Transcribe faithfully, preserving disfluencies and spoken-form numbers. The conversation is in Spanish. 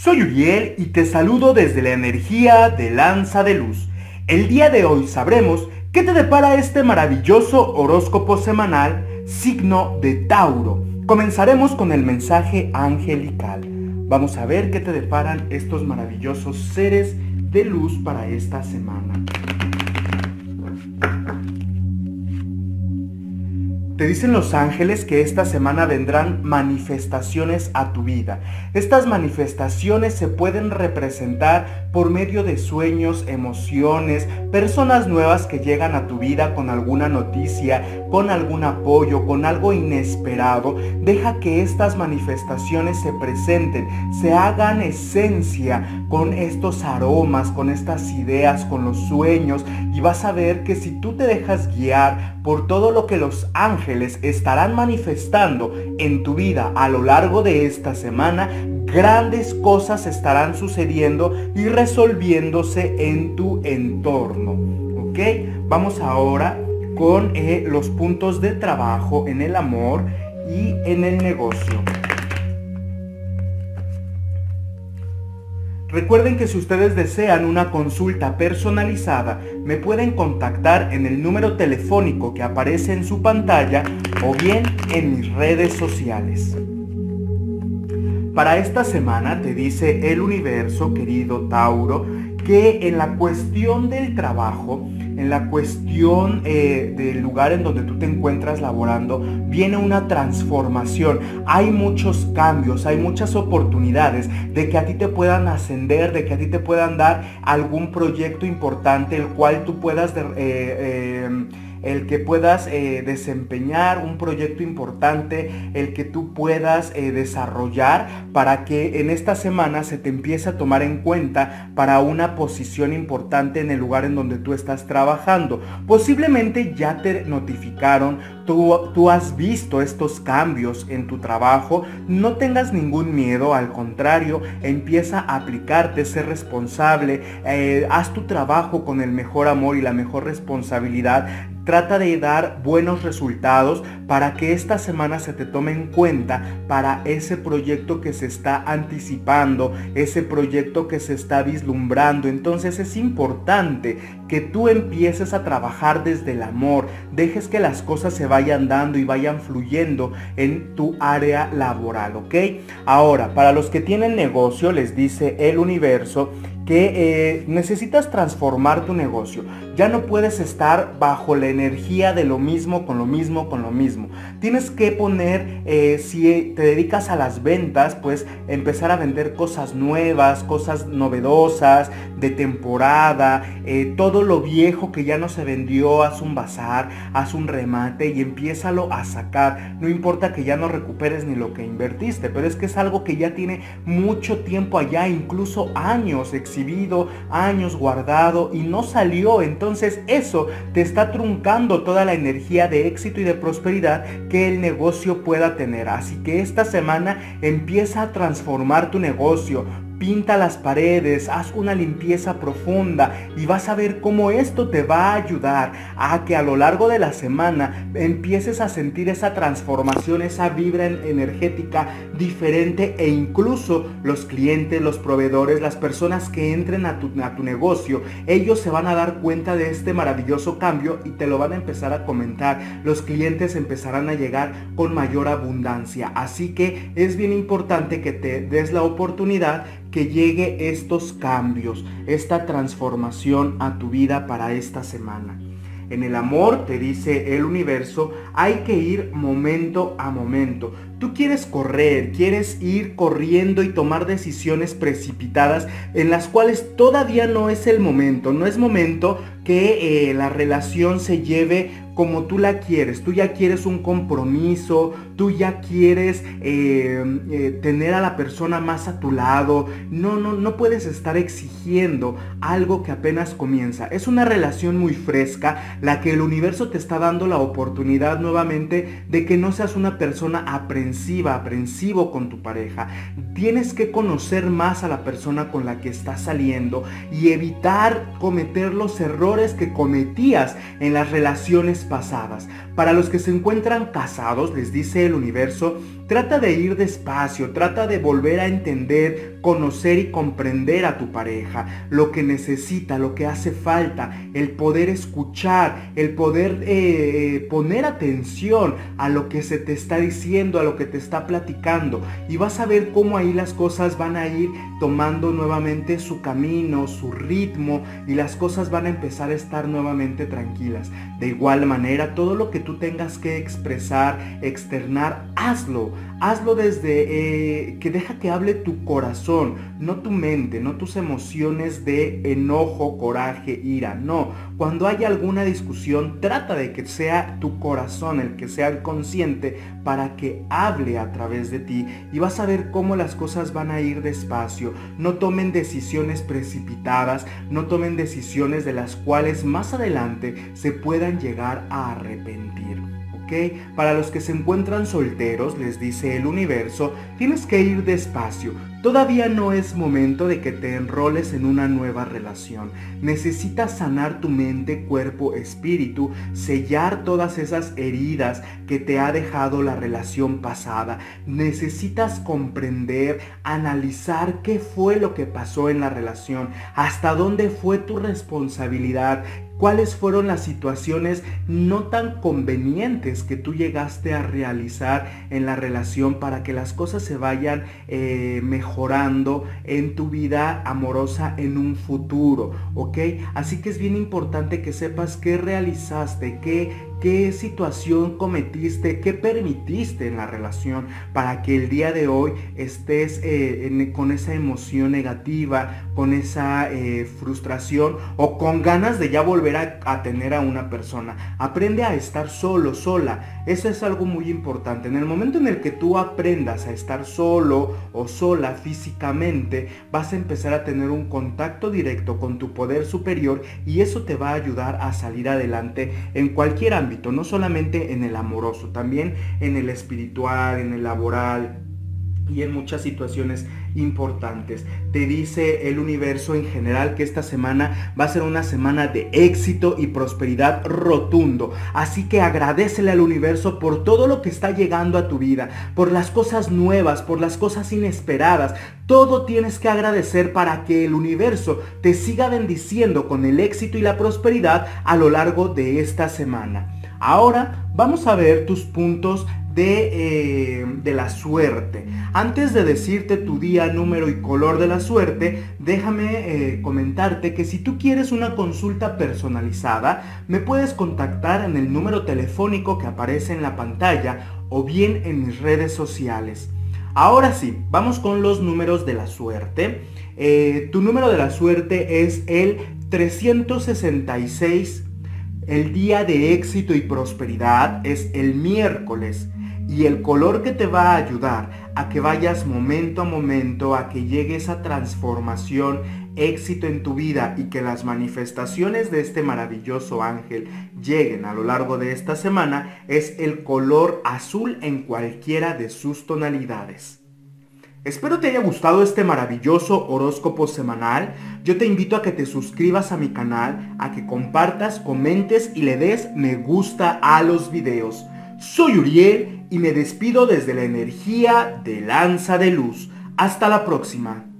Soy Uriel y te saludo desde la energía de Lanza de Luz. El día de hoy sabremos qué te depara este maravilloso horóscopo semanal, signo de Tauro. Comenzaremos con el mensaje angelical. Vamos a ver qué te deparan estos maravillosos seres de luz para esta semana. Te dicen los ángeles que esta semana vendrán manifestaciones a tu vida. Estas manifestaciones se pueden representar por medio de sueños, emociones, personas nuevas que llegan a tu vida con alguna noticia, con algún apoyo, con algo inesperado. Deja que estas manifestaciones se presenten, se hagan esencia con estos aromas, con estas ideas, con los sueños, y vas a ver que si tú te dejas guiar por todo lo que los ángeles estarán manifestando en tu vida a lo largo de esta semana, grandes cosas estarán sucediendo y resolviéndose en tu entorno. ¿Ok? Vamos ahora con eh, los puntos de trabajo en el amor y en el negocio. Recuerden que si ustedes desean una consulta personalizada, me pueden contactar en el número telefónico que aparece en su pantalla o bien en mis redes sociales. Para esta semana te dice el universo, querido Tauro, que en la cuestión del trabajo, en la cuestión eh, del lugar en donde tú te encuentras laborando, viene una transformación. Hay muchos cambios, hay muchas oportunidades de que a ti te puedan ascender, de que a ti te puedan dar algún proyecto importante, el cual tú puedas... Eh, eh, el que puedas eh, desempeñar un proyecto importante, el que tú puedas eh, desarrollar para que en esta semana se te empiece a tomar en cuenta para una posición importante en el lugar en donde tú estás trabajando. Posiblemente ya te notificaron, tú, tú has visto estos cambios en tu trabajo. No tengas ningún miedo, al contrario, empieza a aplicarte, ser responsable, eh, haz tu trabajo con el mejor amor y la mejor responsabilidad. Trata de dar buenos resultados para que esta semana se te tome en cuenta para ese proyecto que se está anticipando, ese proyecto que se está vislumbrando. Entonces es importante que tú empieces a trabajar desde el amor, dejes que las cosas se vayan dando y vayan fluyendo en tu área laboral, ¿ok? Ahora, para los que tienen negocio, les dice el universo que eh, necesitas transformar tu negocio. Ya no puedes estar bajo la energía de lo mismo, con lo mismo, con lo mismo. Tienes que poner, eh, si te dedicas a las ventas, pues empezar a vender cosas nuevas, cosas novedosas, de temporada, eh, todo lo viejo que ya no se vendió, haz un bazar, haz un remate y empiézalo a sacar. No importa que ya no recuperes ni lo que invertiste, pero es que es algo que ya tiene mucho tiempo allá, incluso años exhibido, años guardado y no salió. Entonces eso te está truncando toda la energía de éxito y de prosperidad que el negocio pueda tener. Así que esta semana empieza a transformar tu negocio. Pinta las paredes, haz una limpieza profunda y vas a ver cómo esto te va a ayudar a que a lo largo de la semana empieces a sentir esa transformación, esa vibra energética diferente, e incluso los clientes, los proveedores, las personas que entren a tu, a tu negocio, ellos se van a dar cuenta de este maravilloso cambio y te lo van a empezar a comentar. Los clientes empezarán a llegar con mayor abundancia. Así que es bien importante que te des la oportunidad que llegue estos cambios, esta transformación a tu vida para esta semana. En el amor, te dice el universo, hay que ir momento a momento. Tú quieres correr, quieres ir corriendo y tomar decisiones precipitadas en las cuales todavía no es el momento. No es momento que eh, la relación se lleve como tú la quieres. Tú ya quieres un compromiso, tú ya quieres eh, eh, tener a la persona más a tu lado. No, no, no puedes estar exigiendo algo que apenas comienza. Es una relación muy fresca la que el universo te está dando la oportunidad nuevamente de que no seas una persona aprensiva, aprensivo con tu pareja. Tienes que conocer más a la persona con la que estás saliendo y evitar cometer los errores que cometías en las relaciones pasadas. Para los que se encuentran casados, les dice el universo Trata de ir despacio, trata de volver a entender, conocer y comprender a tu pareja, lo que necesita, lo que hace falta, el poder escuchar, el poder eh, poner atención a lo que se te está diciendo, a lo que te está platicando, y vas a ver cómo ahí las cosas van a ir tomando nuevamente su camino, su ritmo, y las cosas van a empezar a estar nuevamente tranquilas. De igual manera, todo lo que tú tengas que expresar, externar, hazlo. Hazlo desde eh, que deja que hable tu corazón, no tu mente, no tus emociones de enojo, coraje, ira. No, cuando haya alguna discusión, trata de que sea tu corazón el que sea el consciente para que hable a través de ti, y vas a ver cómo las cosas van a ir despacio. No tomen decisiones precipitadas, no tomen decisiones de las cuales más adelante se puedan llegar a arrepentir. ¿Okay? Para los que se encuentran solteros, les dice el universo, tienes que ir despacio. Todavía no es momento de que te enroles en una nueva relación. Necesitas sanar tu mente, cuerpo, espíritu, sellar todas esas heridas que te ha dejado la relación pasada. Necesitas comprender, analizar qué fue lo que pasó en la relación, hasta dónde fue tu responsabilidad, cuáles fueron las situaciones no tan convenientes que tú llegaste a realizar en la relación para que las cosas se vayan eh, mejorando en tu vida amorosa en un futuro, ¿ok? Así que es bien importante que sepas qué realizaste, qué qué situación cometiste, qué permitiste en la relación para que el día de hoy estés eh, en, con esa emoción negativa, con esa eh, frustración o con ganas de ya volver a, a tener a una persona. Aprende a estar solo, sola. Eso es algo muy importante. En el momento en el que tú aprendas a estar solo o sola físicamente, vas a empezar a tener un contacto directo con tu poder superior, y eso te va a ayudar a salir adelante en cualquier ámbito. No solamente en el amoroso, también en el espiritual, en el laboral y en muchas situaciones importantes. Te dice el universo en general que esta semana va a ser una semana de éxito y prosperidad rotundo. Así que agradécele al universo por todo lo que está llegando a tu vida, por las cosas nuevas, por las cosas inesperadas. Todo tienes que agradecer para que el universo te siga bendiciendo con el éxito y la prosperidad a lo largo de esta semana. Ahora vamos a ver tus puntos de, eh, de la suerte. Antes de decirte tu día, número y color de la suerte, déjame eh, comentarte que si tú quieres una consulta personalizada, me puedes contactar en el número telefónico que aparece en la pantalla o bien en mis redes sociales. Ahora sí, vamos con los números de la suerte. Eh, tu número de la suerte es el trescientos sesenta y seis. El día de éxito y prosperidad es el miércoles, y el color que te va a ayudar a que vayas momento a momento, a que llegue esa transformación, éxito en tu vida, y que las manifestaciones de este maravilloso ángel lleguen a lo largo de esta semana, es el color azul en cualquiera de sus tonalidades. Espero te haya gustado este maravilloso horóscopo semanal. Yo te invito a que te suscribas a mi canal, a que compartas, comentes y le des me gusta a los videos. Soy Uriel y me despido desde la energía de Lanza de Luz. Hasta la próxima.